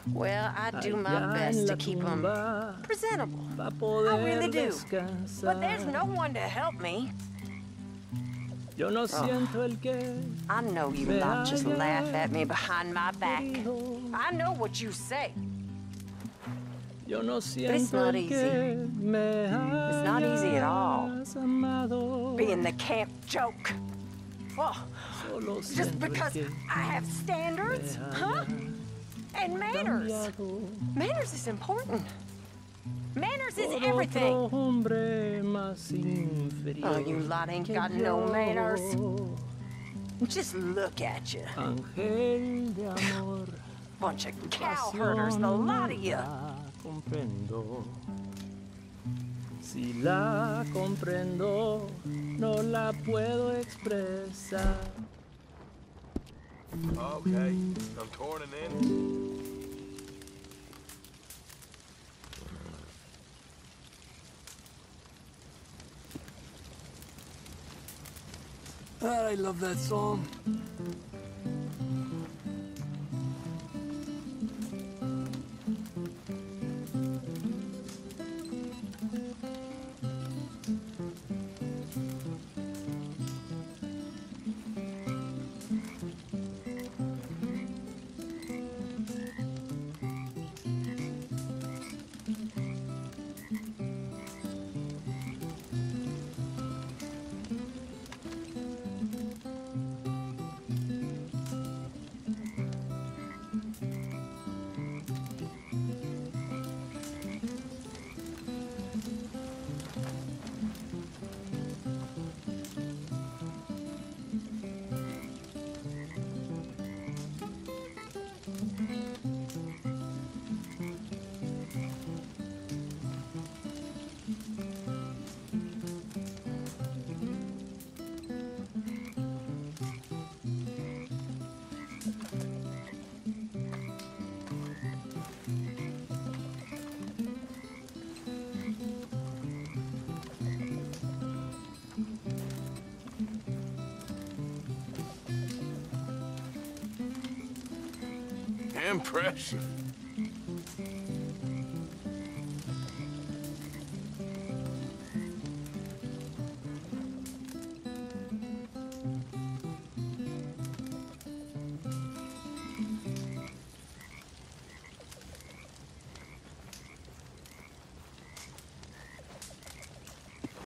Well, I do my allá en best la to keep them tumba presentable. pa' I poder really do. descansar. But there's no one to help me. Yo no Oh, siento el que I know you me lot just laugh at me hayas behind my back. querido. I know what you say. Yo no it's siento not el easy. que me It's not easy at all. hayas amado. Being the camp joke. Oh, Solo just siento el because que I have standards, me huh? And manners. cambiado Manners is important. Manners is por everything. otro hombre más inferior Oh, you lot ain't que got no yo. manners. Just look at you. Ángel de amor, Bunch of cow herders, the lot of you. la comprendo. Si la comprendo, no la puedo expresar. Okay, I'm turning in. I love that song. Impressive.